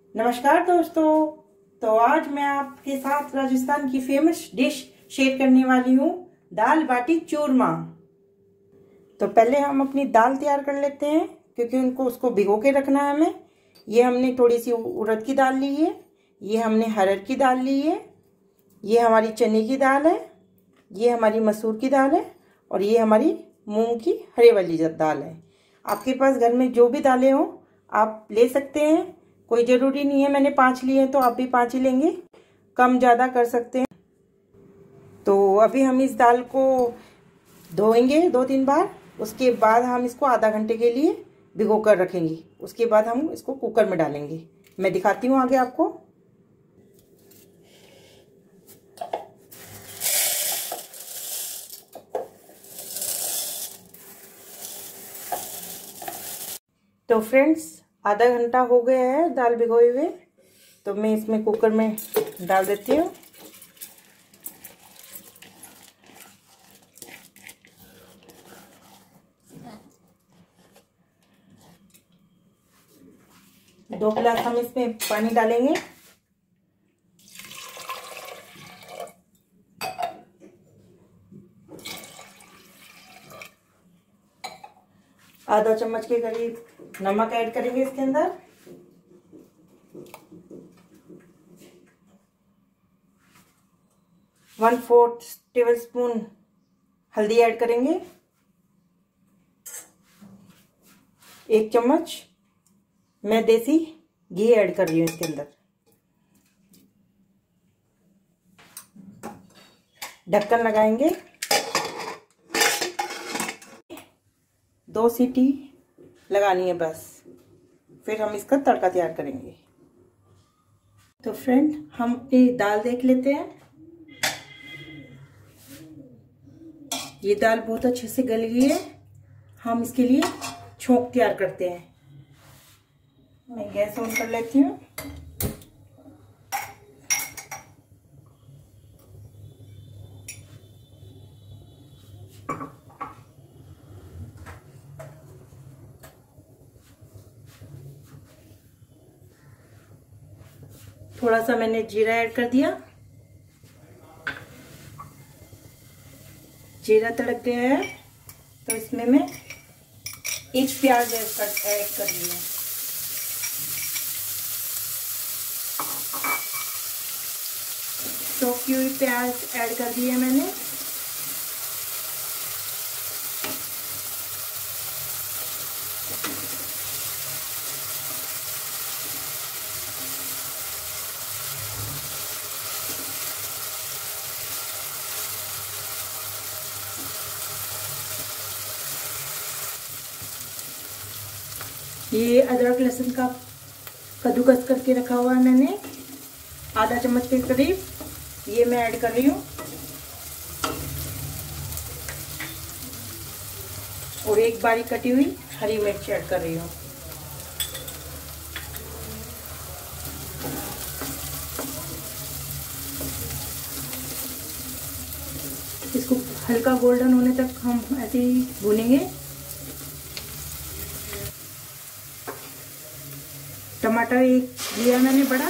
नमस्कार दोस्तों। तो आज मैं आपके साथ राजस्थान की फेमस डिश शेयर करने वाली हूँ, दाल बाटी चूरमा। तो पहले हम अपनी दाल तैयार कर लेते हैं, क्योंकि उसको भिगो के रखना है हमें। ये हमने थोड़ी सी उड़द की दाल ली है, ये हमने हरड़ की दाल ली है, ये हमारी चने की दाल है, ये हमारी मसूर की दाल है और ये हमारी मूंग की हरे वाली दाल है। आपके पास घर में जो भी दालें हो आप ले सकते हैं, कोई ज़रूरी नहीं है। मैंने 5 लिए हैं तो आप भी 5 ही लेंगे, कम ज़्यादा कर सकते हैं। तो अभी हम इस दाल को धोएंगे 2-3 बार, उसके बाद हम इसको आधा घंटे के लिए भिगो कर रखेंगे। उसके बाद हम इसको कुकर में डालेंगे। मैं दिखाती हूँ आगे आपको। तो फ्रेंड्स, आधा घंटा हो गया है दाल भिगोए हुए, तो मैं इसमें कुकर में डाल देती हूँ। दो गिलास हम इसमें पानी डालेंगे। आधा चम्मच के करीब नमक ऐड करेंगे इसके अंदर। वन फोर्थ टेबल स्पून हल्दी ऐड करेंगे। 1 चम्मच मैं देसी घी ऐड कर रही हूँ इसके अंदर। ढक्कन लगाएंगे। 2 सीटी लगानी है बस, फिर हम इसका तड़का तैयार करेंगे। तो फ्रेंड, हम अपनी दाल देख लेते हैं। ये दाल बहुत अच्छे से गल गई है। हम इसके लिए छोंक तैयार करते हैं। मैं गैस ऑन कर लेती हूँ। थोड़ा सा मैंने जीरा ऐड कर दिया। जीरा तड़क गया है तो इसमें मैं 1 प्याज ऐड कर रही हूँ। चॉप की हुई प्याज ऐड कर दी है मैंने। ये अदरक लहसुन का कद्दूकस करके रखा हुआ है मैंने, आधा चम्मच के करीब, ये मैं ऐड कर रही हूँ। और 1 बारीक कटी हुई हरी मिर्च ऐड कर रही हूँ। इसको हल्का गोल्डन होने तक हम ऐसे ही भूनेंगे। टमाटर 1 लिया मैंने बड़ा।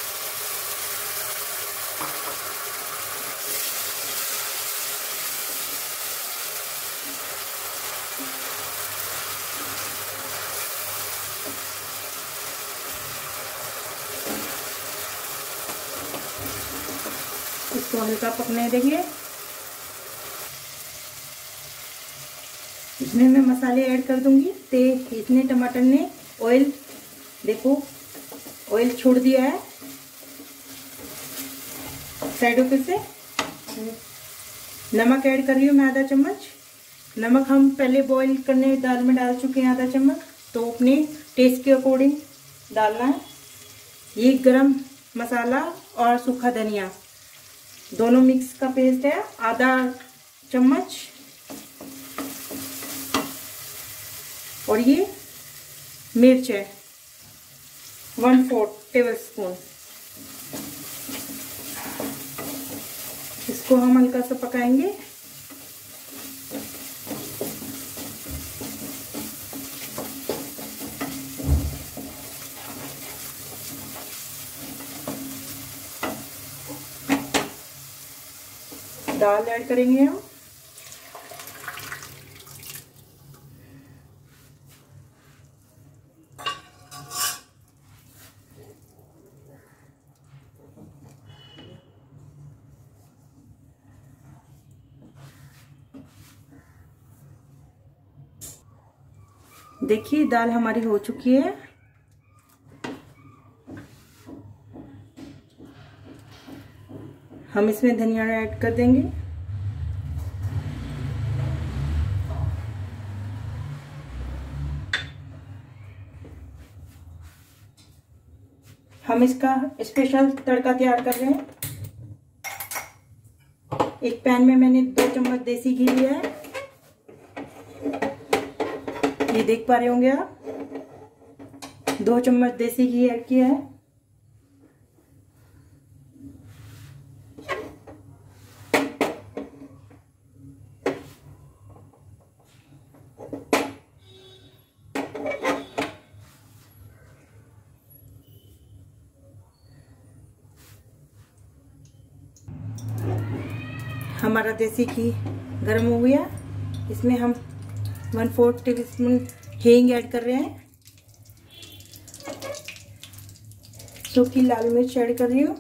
इसको हल्का पकने देंगे। इसमें मैं मसाले ऐड कर दूंगी। इसने टमाटर ने ऑयल, देखो ऑयल छोड़ दिया है साइडों पे से। नमक ऐड कर रही हूँ मैं आधा चम्मच। नमक हम पहले बॉईल करने दाल में डाल चुके हैं आधा चम्मच, तो अपने टेस्ट के अकॉर्डिंग डालना है। ये गरम मसाला और सूखा धनिया दोनों मिक्स का पेस्ट है, आधा चम्मच। और ये मिर्च है 1/4 टेबल स्पून। इसको हम हल्का सा पकाएंगे। दाल ऐड करेंगे हम। देखिए दाल हमारी हो चुकी है। हम इसमें धनिया ऐड कर देंगे। हम इसका स्पेशल तड़का तैयार कर रहे हैं। एक पैन में मैंने 2 चम्मच देसी घी लिया है, ये देख पा रहे होंगे आप। 2 चम्मच देसी घी ऐड किया है। हमारा देसी घी गर्म हो गया। इसमें हम 1/4 टीस्पून हींग ऐड कर रहे हैं। सूखी लाल मिर्च ऐड कर रही हूँ।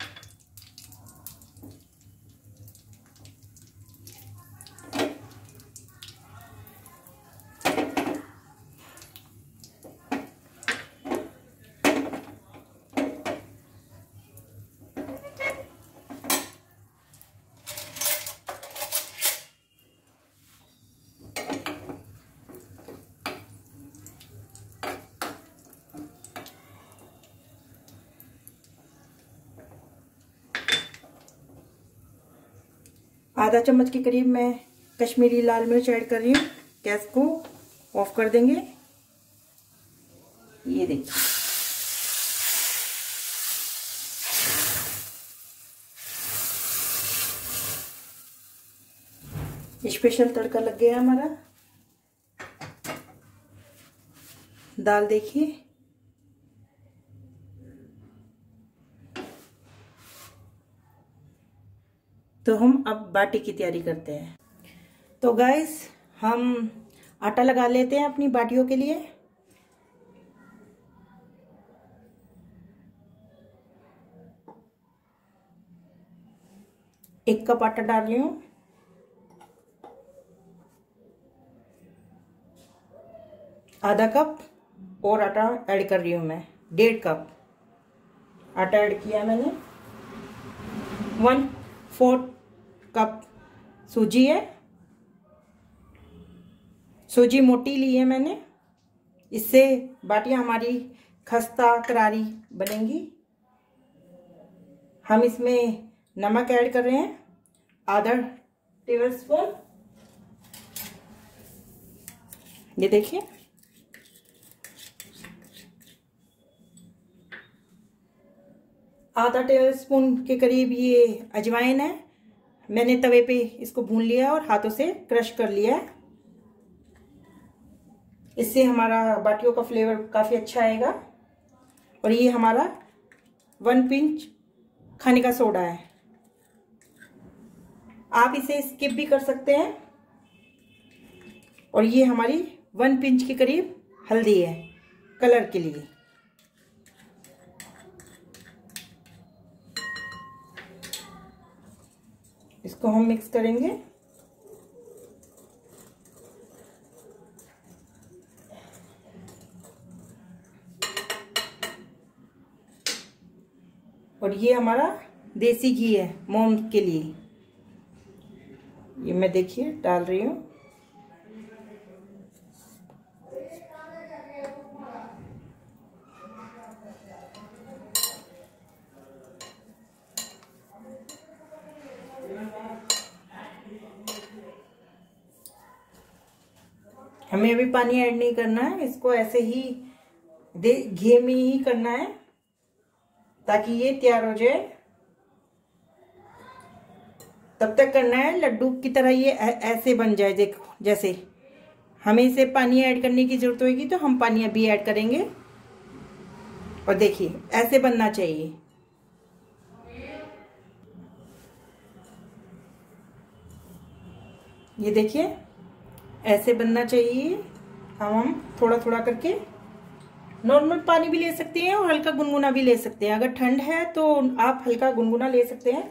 आधा चम्मच के करीब मैं कश्मीरी लाल मिर्च ऐड कर रही हूँ। गैस को ऑफ कर देंगे। ये देखिए, स्पेशल तड़का लग गया हमारा। दाल देखिए, तो हम अब बाटी की तैयारी करते हैं। तो गाइस हम आटा लगा लेते हैं अपनी बाटियों के लिए। एक कप आटा डाल रही हूँ। आधा कप और आटा ऐड कर रही हूँ मैं। 1.5 कप आटा ऐड किया मैंने। 1/4 कप सूजी है। सूजी मोटी ली है मैंने, इससे बाटियां हमारी खस्ता करारी बनेंगी। हम इसमें नमक ऐड कर रहे हैं, आधा टेबलस्पून। ये देखिए, आधा टेबलस्पून के करीब ये अजवाइन है। मैंने तवे पे इसको भून लिया और हाथों से क्रश कर लिया है। इससे हमारा बाटियों का फ्लेवर काफ़ी अच्छा आएगा। और ये हमारा 1 पिंच खाने का सोडा है। आप इसे स्किप भी कर सकते हैं। और ये हमारी 1 पिंच के करीब हल्दी है कलर के लिए। इसको हम मिक्स करेंगे। और ये हमारा देसी घी है मोम के लिए। ये मैं देखिए डाल रही हूँ। हमें अभी पानी ऐड नहीं करना है, इसको ऐसे ही घी में ही करना है ताकि ये तैयार हो जाए। तब तक करना है लड्डू की तरह ये ऐसे बन जाए। देखो, जैसे हमें इसे पानी ऐड करने की जरूरत होगी तो हम पानी अभी ऐड करेंगे। और देखिए ऐसे बनना चाहिए। ये देखिए ऐसे बनना चाहिए। हम थोड़ा थोड़ा करके नॉर्मल पानी भी ले सकते हैं और हल्का गुनगुना भी ले सकते हैं। अगर ठंड है तो आप हल्का गुनगुना ले सकते हैं।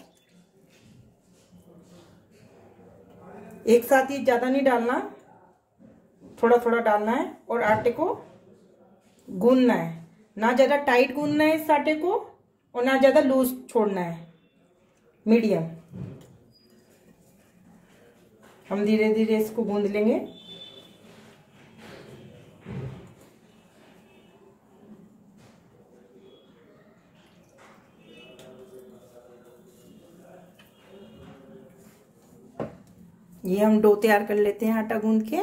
एक साथ ही ज्यादा नहीं डालना, थोड़ा थोड़ा डालना है और आटे को गूंदना है। ना ज्यादा टाइट गूंदना है इस आटे को और ना ज्यादा लूज छोड़ना है, मीडियम। हम धीरे धीरे इसको गूंद लेंगे। ये हम डो तैयार कर लेते हैं आटा गूंद के।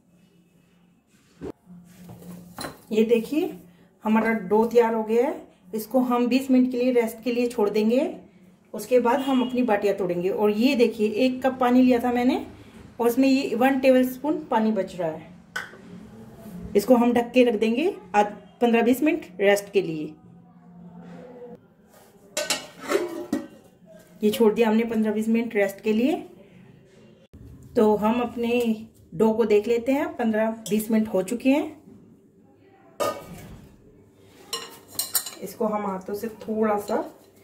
ये देखिए हमारा डो तैयार हो गया है। इसको हम 20 मिनट के लिए रेस्ट के लिए छोड़ देंगे। उसके बाद हम अपनी बाटियां तोड़ेंगे। और ये देखिए 1 कप पानी लिया था मैंने और उसमें ये 1 टेबलस्पून पानी बच रहा है। इसको हम ढक के रख देंगे 15-20 मिनट रेस्ट के लिए। ये छोड़ दिया हमने 15-20 मिनट रेस्ट के लिए। तो हम अपने डो को देख लेते हैं। 15-20 मिनट हो चुके हैं। इसको हम हाथों से थोड़ा सा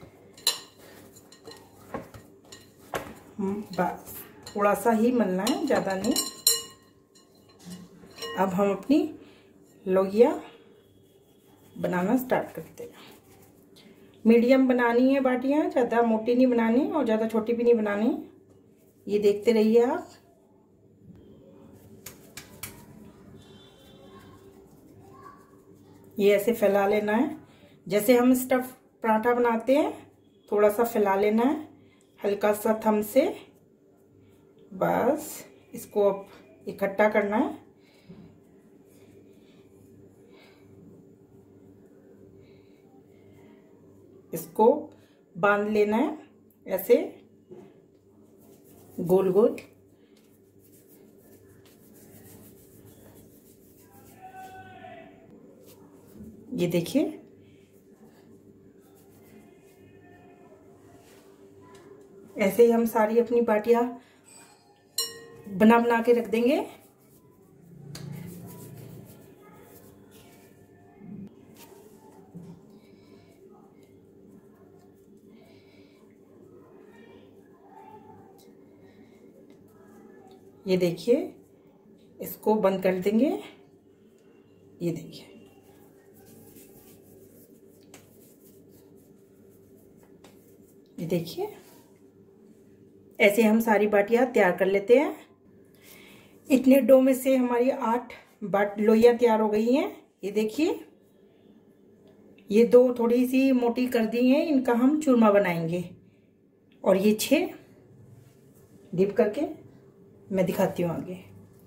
बस थोड़ा सा ही मलना है, ज्यादा नहीं। अब हम अपनी लोइया बनाना स्टार्ट करते हैं। मीडियम बनानी है बाटियां, ज्यादा मोटी नहीं बनानी और ज्यादा छोटी भी नहीं बनानी। ये देखते रहिए आप। ये ऐसे फैला लेना है जैसे हम स्टफ पराठा बनाते हैं। थोड़ा सा फैला लेना है हल्का सा थंब से। बस इसको अब इकट्ठा करना है। इसको बांध लेना है ऐसे गोल गोल। ये देखिए ऐसे ही हम सारी अपनी बाटियां बना बना के रख देंगे। ये देखिए इसको बंद कर देंगे। ये देखिए ये देखिए ऐसे हम सारी बाटियां तैयार कर लेते हैं। इतने डो में से हमारी 8 लोइयां तैयार हो गई हैं। ये देखिए ये 2 थोड़ी सी मोटी कर दी हैं, इनका हम चूरमा बनाएंगे। और ये 6 डिप करके मैं दिखाती हूँ आगे।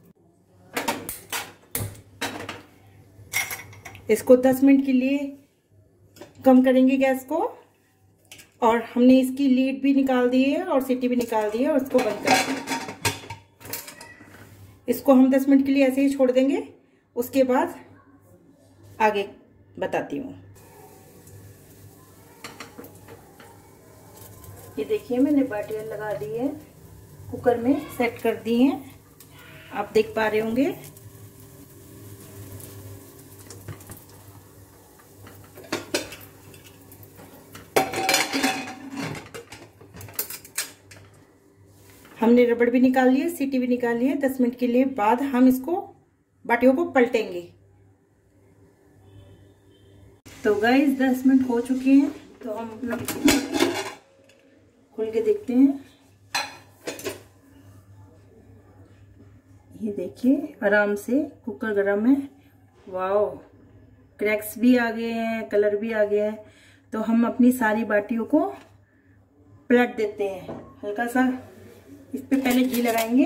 इसको 10 मिनट के लिए कम करेंगे गैस को। और हमने इसकी लीड भी निकाल दी है और सीटी भी निकाल दी है और इसको बंद कर देंगे। इसको हम 10 मिनट के लिए ऐसे ही छोड़ देंगे। उसके बाद आगे बताती हूँ। ये देखिए मैंने बाटियां लगा दी है, कुकर में सेट कर दी हैं। आप देख पा रहे होंगे। हमने रबड़ भी निकाल ली है, सीटी भी निकाल ली है। 10 मिनट के लिए बाद हम इसको बाटियों को पलटेंगे। तो गाइस 10 मिनट हो चुके हैं। तो हम अपना खोल के देखते हैं। ये देखिए आराम से कुकर गरम है। वाओ क्रैक्स भी आ गए हैं, कलर भी आ गया है। तो हम अपनी सारी बाटियों को पलट देते हैं। हल्का सा इस पे पहले घी लगाएंगे।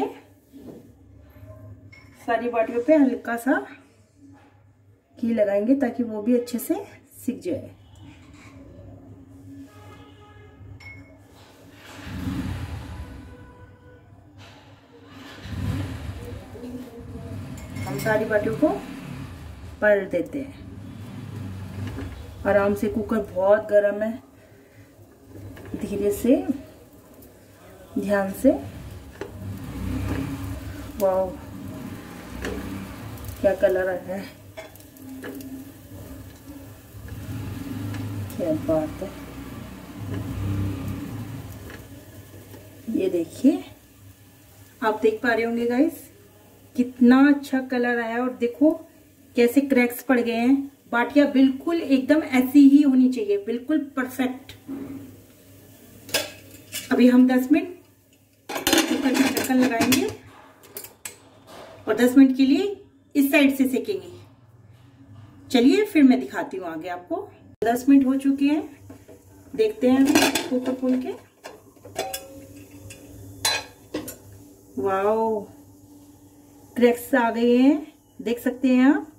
सारी बाटियों पे हल्का सा घी लगाएंगे ताकि वो भी अच्छे से सिक जाए। हम सारी बाटियों को पलट देते हैं आराम से। कुकर बहुत गर्म है, धीरे से ध्यान से। वाह, क्या कलर है, क्या बात है। ये देखिए, आप देख पा रहे होंगे गाइस, कितना अच्छा कलर आया। और देखो कैसे क्रैक्स पड़ गए हैं। बाटियां बिल्कुल एकदम ऐसी ही होनी चाहिए, बिल्कुल परफेक्ट। अभी हम 10 मिनट कुकर का ढक्कन लगाएंगे और 10 मिनट के लिए इस साइड से सेकेंगे। चलिए फिर मैं दिखाती हूँ आगे आपको। 10 मिनट हो चुके हैं, देखते हैं कुकर खोल के। वाओ, क्रैक्स आ गए हैं, देख सकते हैं आप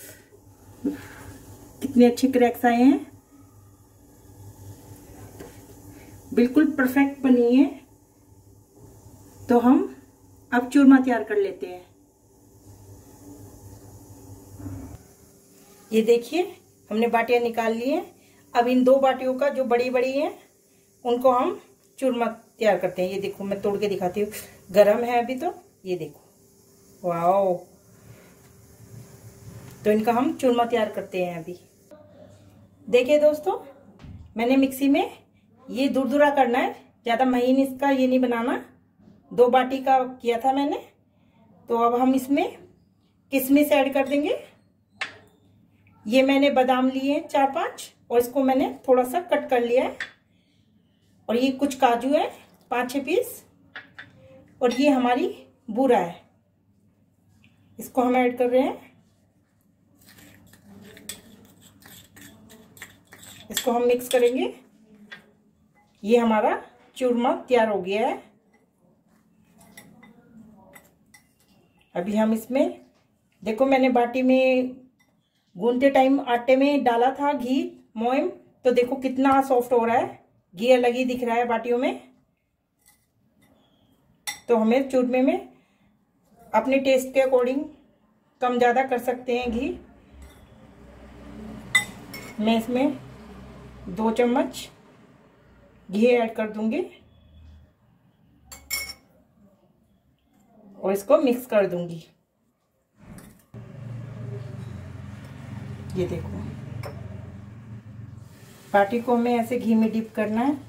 कितने अच्छे क्रैक्स आए हैं, बिल्कुल परफेक्ट बनी है। तो हम अब चूरमा तैयार कर लेते हैं। ये देखिए, हमने बाटियां निकाल ली हैं। अब इन 2 बाटियों का जो बड़ी बड़ी हैं उनको हम चूरमा तैयार करते हैं। ये देखो, मैं तोड़ के दिखाती हूँ, गरम है अभी तो। ये देखो, वाओ। तो इनका हम चूरमा तैयार करते हैं अभी। देखिए दोस्तों, मैंने मिक्सी में ये दुरदुरा करना है, ज्यादा महीन इसका ये नहीं बनाना। 2 बाटी का किया था मैंने। तो अब हम इसमें किशमिश ऐड कर देंगे। ये मैंने बादाम लिए हैं 4-5 और इसको मैंने थोड़ा सा कट कर लिया है। और ये कुछ काजू है 5-6 पीस। और ये हमारी बूरा है, इसको हम ऐड कर रहे हैं। इसको हम मिक्स करेंगे। ये हमारा चूरमा तैयार हो गया है। अभी हम इसमें देखो, मैंने बाटी में गूंथते टाइम आटे में डाला था घी मोयम, तो देखो कितना सॉफ्ट हो रहा है, घी अलग ही दिख रहा है बाटियों में। तो हमें चूरमे में अपने टेस्ट के अकॉर्डिंग कम ज़्यादा कर सकते हैं घी। मैं इसमें 2 चम्मच घी ऐड कर दूंगी और इसको मिक्स कर दूंगी। ये देखो, बाटी को हमें ऐसे घी में डिप करना है।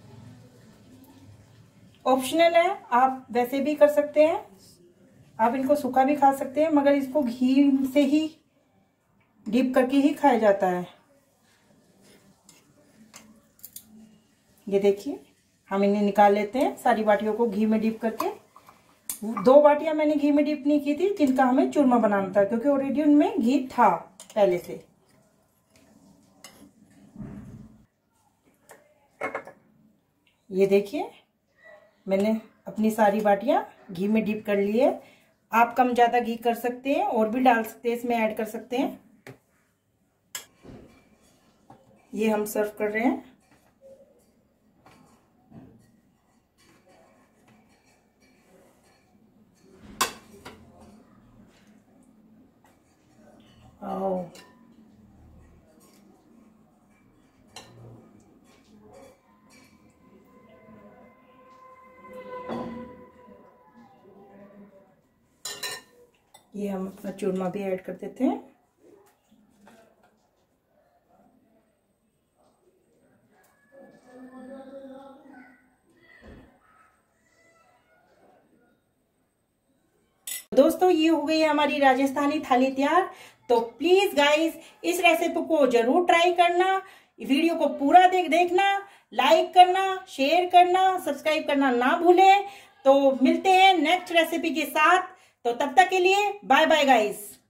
ऑप्शनल है, आप वैसे भी कर सकते हैं, आप इनको सूखा भी खा सकते हैं, मगर इसको घी से ही डिप करके ही खाया जाता है। ये देखिए, हम इन्हें निकाल लेते हैं सारी बाटियों को घी में डिप करके। 2 बाटियां मैंने घी में डिप नहीं की थी, जिनका हमें चूरमा बनाना था, क्योंकि ऑलरेडी उनमें घी था पहले से। ये देखिए, मैंने अपनी सारी बाटियां घी में डिप कर ली है। आप कम ज्यादा घी कर सकते हैं और भी डाल सकते हैं, इसमें ऐड कर सकते हैं। ये हम सर्व कर रहे हैं। आओ, ये हम अपना चूरमा भी ऐड कर देते हैं। दोस्तों, ये हो गई है हमारी राजस्थानी थाली तैयार। तो प्लीज गाइस, इस रेसिपी को जरूर ट्राई करना। वीडियो को पूरा देखना, लाइक करना, शेयर करना, सब्सक्राइब करना ना भूलें। तो मिलते हैं नेक्स्ट रेसिपी के साथ। तो तब तक के लिए बाय बाय गाइस।